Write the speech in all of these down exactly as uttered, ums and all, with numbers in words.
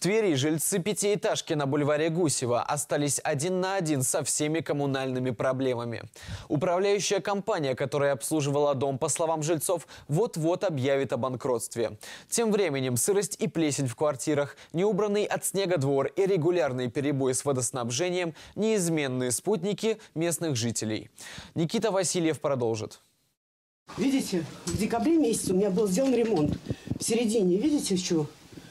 Твери жильцы пятиэтажки на бульваре Гусева остались один на один со всеми коммунальными проблемами. Управляющая компания, которая обслуживала дом, по словам жильцов, вот-вот объявит о банкротстве. Тем временем сырость и плесень в квартирах, неубранный от снега двор и регулярные перебои с водоснабжением – неизменные спутники местных жителей. Никита Васильев продолжит. Видите, в декабре месяце у меня был сделан ремонт. В середине, видите, что?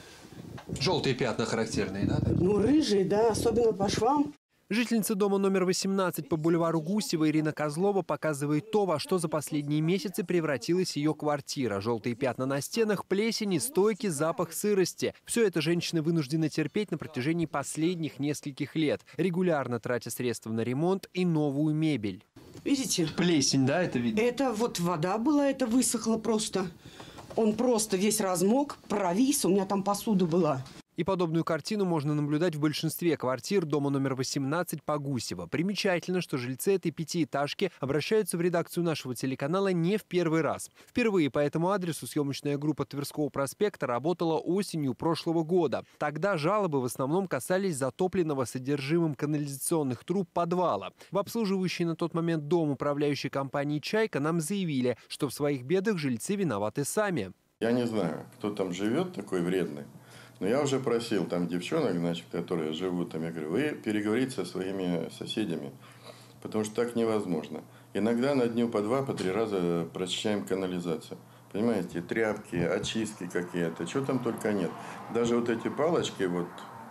Желтые пятна характерные, да? Ну, рыжие, да, особенно по швам. Жительница дома номер восемнадцать по бульвару Гусева Ирина Козлова показывает то, во что за последние месяцы превратилась ее квартира. Желтые пятна на стенах, плесень и стойкий запах сырости. Все это женщины вынуждены терпеть на протяжении последних нескольких лет, регулярно тратя средства на ремонт и новую мебель. Видите? Плесень, да, это видно? Это вот вода была, это высохло просто. Он просто весь размок, провис, у меня там посуда была. И подобную картину можно наблюдать в большинстве квартир дома номер восемнадцать по Гусево. Примечательно, что жильцы этой пятиэтажки обращаются в редакцию нашего телеканала не в первый раз. Впервые по этому адресу съемочная группа Тверского проспекта работала осенью прошлого года. Тогда жалобы в основном касались затопленного содержимым канализационных труб подвала. В обслуживающей на тот момент дом управляющей компании «Чайка» нам заявили, что в своих бедах жильцы виноваты сами. Я не знаю, кто там живет такой вредный. Но я уже просил там девчонок, значит, которые живут там, я говорю, вы переговорите со своими соседями, потому что так невозможно. Иногда на дню по два, по три раза прочищаем канализацию. Понимаете, тряпки, очистки какие-то, что там только нет. Даже вот эти палочки, вот,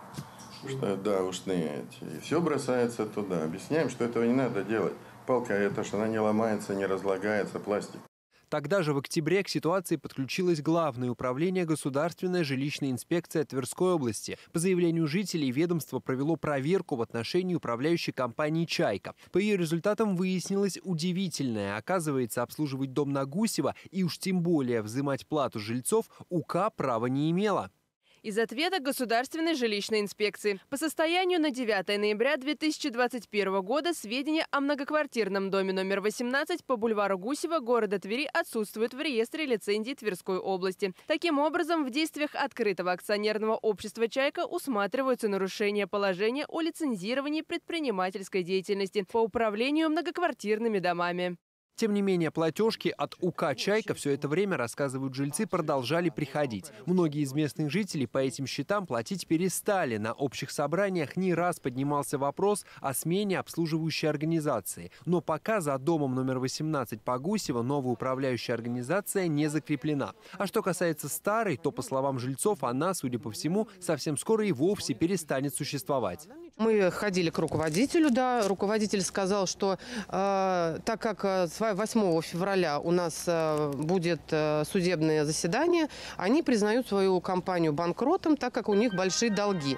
что, да, ушные эти, и все бросается туда. Объясняем, что этого не надо делать. Палка эта, что она не ломается, не разлагается, пластик. Тогда же в октябре к ситуации подключилось Главное управление Государственной жилищной инспекции Тверской области. По заявлению жителей ведомство провело проверку в отношении управляющей компании «Чайка». По ее результатам выяснилось удивительное. Оказывается, обслуживать дом на Гусево и уж тем более взимать плату жильцов УК права не имела. Из ответа Государственной жилищной инспекции. По состоянию на девятое ноября две тысячи двадцать первого года сведения о многоквартирном доме номер восемнадцать по бульвару Гусева города Твери отсутствуют в реестре лицензий Тверской области. Таким образом, в действиях открытого акционерного общества «Чайка» усматриваются нарушения положения о лицензировании предпринимательской деятельности по управлению многоквартирными домами. Тем не менее, платежки от УК «Чайка» все это время, рассказывают жильцы, продолжали приходить. Многие из местных жителей по этим счетам платить перестали. На общих собраниях не раз поднимался вопрос о смене обслуживающей организации. Но пока за домом номер восемнадцать по Гусево новая управляющая организация не закреплена. А что касается старой, то, по словам жильцов, она, судя по всему, совсем скоро и вовсе перестанет существовать. Мы ходили к руководителю, да, руководитель сказал, что э, так как с восьмого февраля у нас э, будет э, судебное заседание, они признают свою компанию банкротом, так как у них большие долги.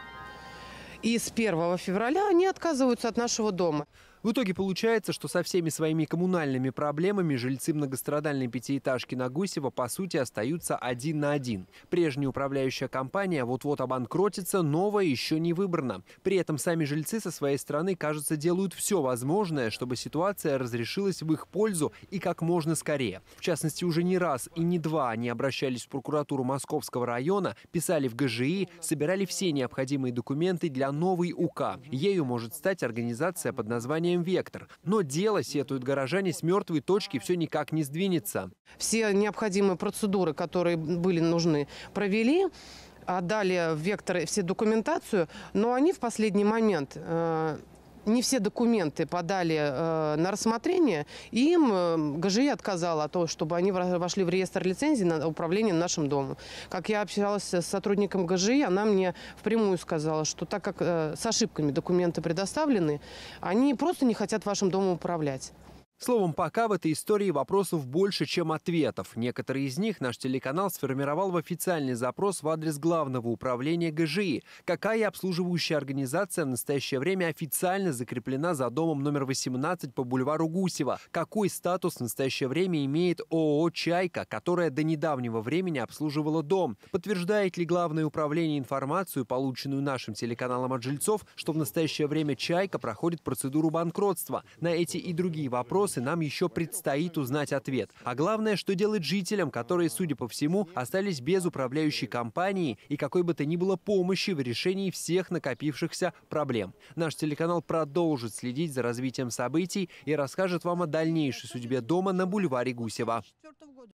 И с первого февраля они отказываются от нашего дома. В итоге получается, что со всеми своими коммунальными проблемами жильцы многострадальной пятиэтажки на Гусево по сути остаются один на один. Прежняя управляющая компания вот-вот обанкротится, новая еще не выбрана. При этом сами жильцы со своей стороны, кажется, делают все возможное, чтобы ситуация разрешилась в их пользу и как можно скорее. В частности, уже не раз и не два они обращались в прокуратуру Московского района, писали в ГЖИ, собирали все необходимые документы для новой УК. Ею может стать организация под названием «Вектор». Но дело, сетуют горожане, с мертвой точки все никак не сдвинется. Все необходимые процедуры, которые были нужны, провели, отдали в «Вектор» все документацию, но они в последний момент... Э Не все документы подали э, на рассмотрение, и им э, ГЖИ отказала о том, чтобы они вошли в реестр лицензий на управление нашим домом. Как я общалась с сотрудником ГЖИ, она мне впрямую сказала, что так как э, с ошибками документы предоставлены, они просто не хотят вашим домом управлять. Словом, пока в этой истории вопросов больше, чем ответов. Некоторые из них наш телеканал сформировал в официальный запрос в адрес Главного управления ГЖИ. Какая обслуживающая организация в настоящее время официально закреплена за домом номер восемнадцать по бульвару Гусева? Какой статус в настоящее время имеет ООО «Чайка», которая до недавнего времени обслуживала дом? Подтверждает ли Главное управление информацию, полученную нашим телеканалом от жильцов, что в настоящее время «Чайка» проходит процедуру банкротства? На эти и другие вопросы вопросы нам еще предстоит узнать ответ. А главное, что делать жителям, которые, судя по всему, остались без управляющей компании и какой бы то ни было помощи в решении всех накопившихся проблем. Наш телеканал продолжит следить за развитием событий и расскажет вам о дальнейшей судьбе дома на бульваре Гусева.